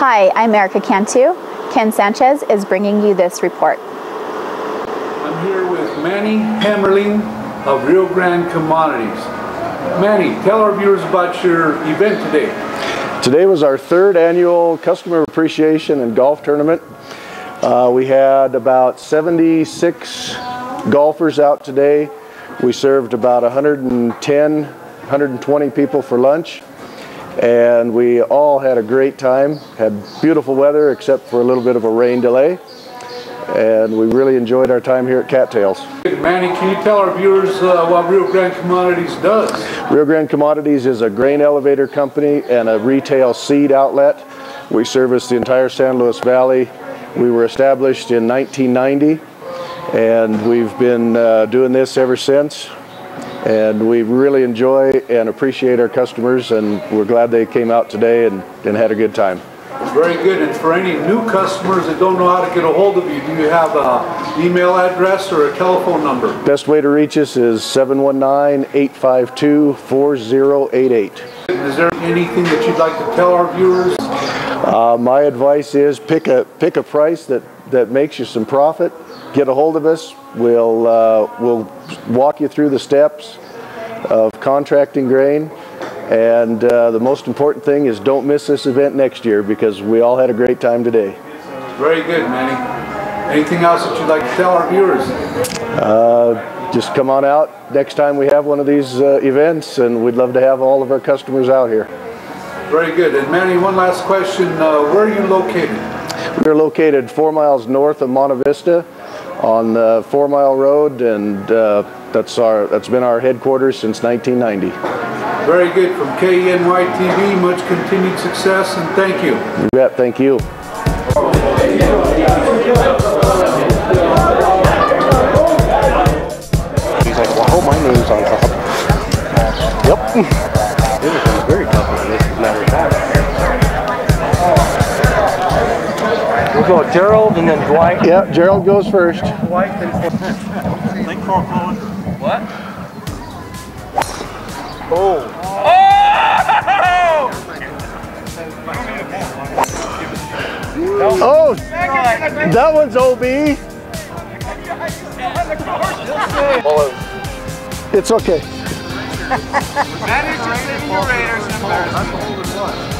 Hi, I'm Erica Cantu. Ken Sanchez is bringing you this report. I'm here with Manny Hammerling of Rio Grande Commodities. Manny, tell our viewers about your event today. Today was our third annual Customer Appreciation and Golf Tournament. We had about 76 golfers out today. We served about 120 people for lunch, and we all had a great time. Had beautiful weather except for a little bit of a rain delay, and we really enjoyed our time here at Cattails. Manny, can you tell our viewers what Rio Grande Commodities does? Rio Grande Commodities is a grain elevator company and a retail seed outlet. We service the entire San Luis Valley. We were established in 1990, and we've been doing this ever since. And we really enjoy and appreciate our customers, and we're glad they came out today and had a good time. Very good. And for any new customers that don't know how to get a hold of you, do you have an email address or a telephone number? Best way to reach us is 719-852-4088. Is there anything that you'd like to tell our viewers? My advice is pick a price that makes you some profit. Get a hold of us. We'll walk you through the steps of contracting grain, and the most important thing is don't miss this event next year, because we all had a great time today. Very good, Manny. Anything else that you'd like to tell our viewers? Just come on out next time we have one of these events, and we'd love to have all of our customers out here. Very good. And Manny, one last question. Where are you located? We're located 4 miles north of Monte Vista on the 4 Mile Road, and that's been our headquarters since 1990. Very good. From KENYTV, much continued success, and thank you. You bet. Thank you. He's like, well, I hope my name's on top. Yep. Everything's very complicated, as a matter of fact. We'll go with Gerald and then Dwight. Yeah, Gerald goes first. Dwight, then think for what? Oh. Oh, that one's OB. It's okay. Managed to sing your Raiders and embarrassment.